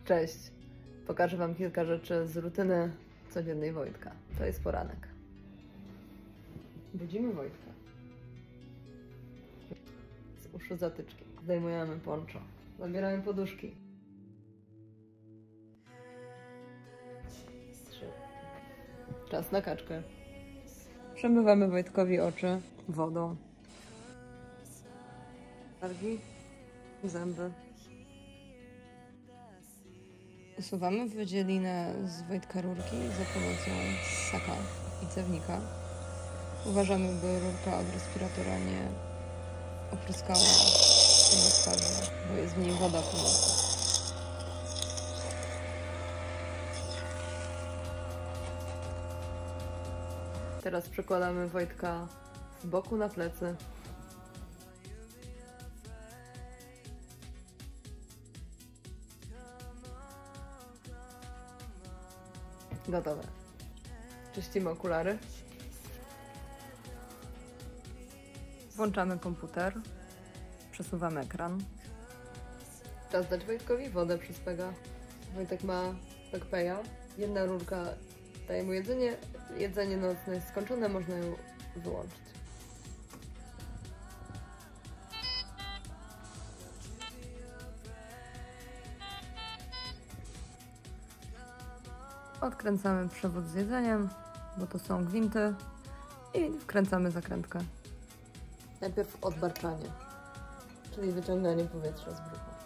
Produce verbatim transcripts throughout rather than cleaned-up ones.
Cześć! Pokażę Wam kilka rzeczy z rutyny codziennej Wojtka. To jest poranek. Budzimy Wojtka. Z uszu zatyczki. Zdejmujemy poncho. Zabieramy poduszki. Trzy. Czas na kaczkę. Przemywamy Wojtkowi oczy wodą. Wargi i zęby. Usuwamy wydzielinę z Wojtka rurki za pomocą ssaka i cewnika. Uważamy, by rurka od respiratora nie opryskała jego twarzy, bo jest w niej woda po nocy. Teraz przekładamy Wojtka z boku na plecy. Gotowe. Czyścimy okulary. Włączamy komputer. Przesuwamy ekran. Czas dać Wojtkowi wodę przez pega. Wojtek ma pegpeja. Jedna rurka daje mu jedzenie. Jedzenie nocne jest skończone, można ją wyłączyć. Odkręcamy przewód z jedzeniem, bo to są gwinty, i wkręcamy zakrętkę. Najpierw odbarczanie, czyli wyciąganie powietrza z brzucha.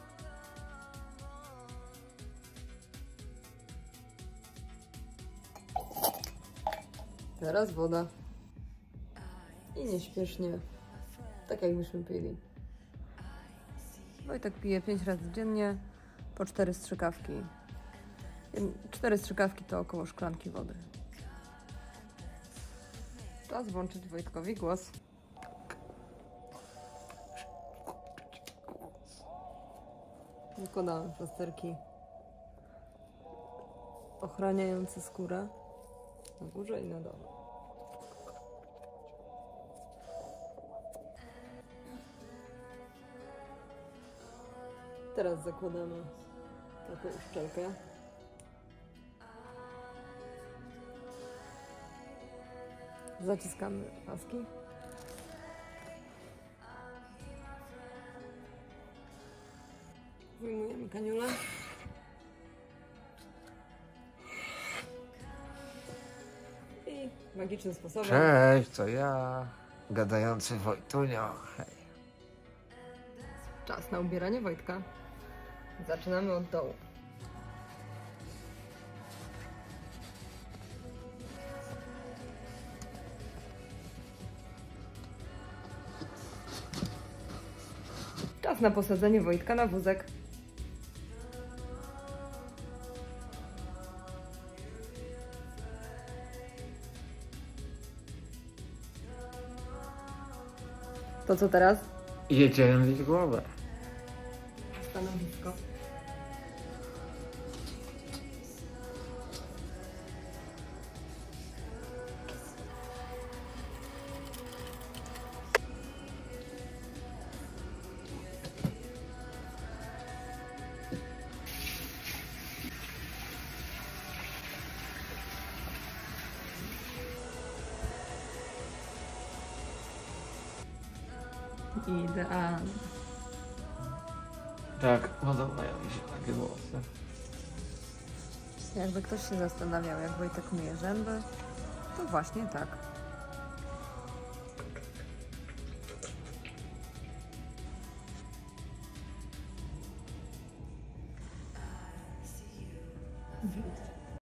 Teraz woda. I nieśpiesznie, tak jakbyśmy pili. Wojtek pije pięć razy dziennie, po cztery strzykawki. Cztery strzykawki to około szklanki wody. Czas włączyć Wojtkowi głos. Nakładamy plasterki ochraniające skórę na górze i na dole. Teraz zakładamy taką uszczelkę. Zaciskamy paski. Wyjmujemy kaniulę. I magicznym sposobem. Cześć, to ja, gadający Wojtunio. Hej. Czas na ubieranie Wojtka. Zaczynamy od dołu. Czas na posadzenie Wojtka na wózek. To co teraz? Jedziemy mieć głowę. Stanowisko. Idealnie. Tak, podobają mi się takie włosy. Jakby ktoś się zastanawiał, jak Wojtek myje zęby, to właśnie tak. Mhm.